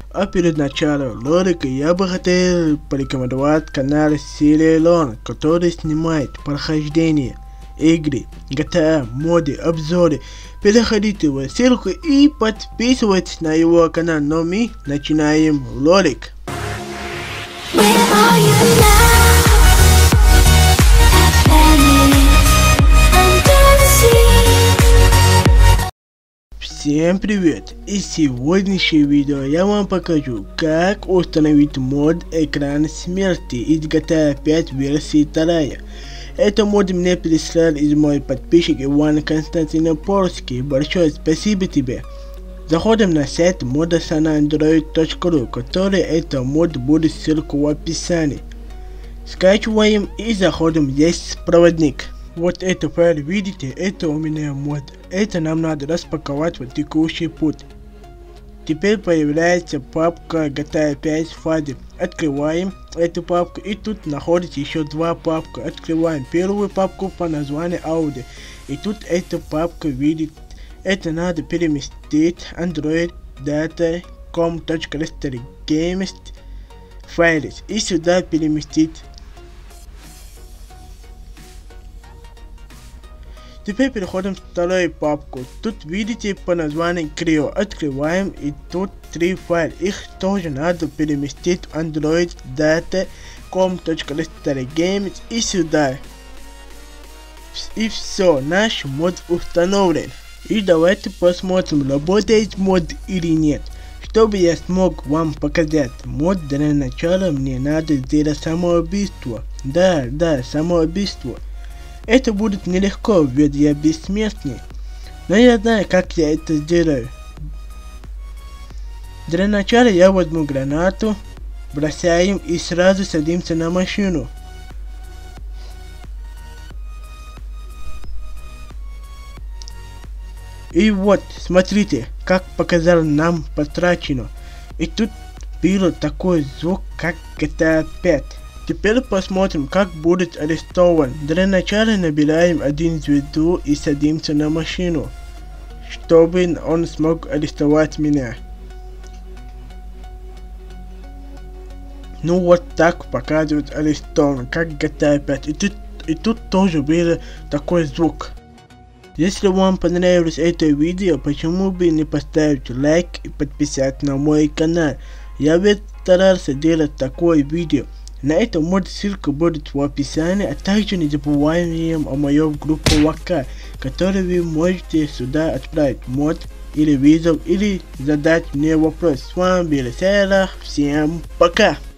А перед началом ролика я бы хотел порекомендовать канал Силелон, который снимает прохождение игры GTA, моды, обзоры. Переходите в ссылку и подписывайтесь на его канал. Но мы начинаем ролик. Всем привет! И в сегодняшнем видео я вам покажу, как установить мод экран смерти из GTA 5 версии 2. Это мод мне прислал из мой подписчик Иван Константинопольский. Большое спасибо тебе. Заходим на сайт modasanandroid.ru, который это мод, будет ссылку в описании. Скачиваем и заходим, есть проводник. Вот это файл, видите, это у меня мод. Это нам надо распаковать в текущий путь. Теперь появляется папка GTA 5 файлы. Открываем эту папку, и тут находится еще два папки. Открываем первую папку по названию Audi. И тут эта папка, видите, это надо переместить Android Data com.games файлы и сюда переместить. Теперь переходим в вторую папку. Тут видите по названию Creo. Открываем, и тут три файла. Их тоже надо переместить в Android Data com.games и сюда. И все, наш мод установлен. И давайте посмотрим, работает мод или нет. Чтобы я смог вам показать мод, для начала мне надо сделать самоубийство. Да, самоубийство. Это будет нелегко, ведь я бессмертный. Но я знаю, как я это сделаю. Для начала я возьму гранату, бросаем и сразу садимся на машину. И вот, смотрите, как показал нам потрачено. И тут был такой звук, как GTA 5. Теперь посмотрим, как будет арестован. Для начала набираем один звезду и садимся на машину, чтобы он смог арестовать меня. Ну вот так показывает арестован, как GTA 5. И тут тоже был такой звук. Если вам понравилось это видео, почему бы не поставить лайк и подписаться на мой канал. Я ведь старался делать такое видео. На этом мод ссылка будет в описании, а также не забываем о моей группе ВК, которую вы можете сюда отправить мод или вызов, или задать мне вопрос. С вами был Серах, всем пока!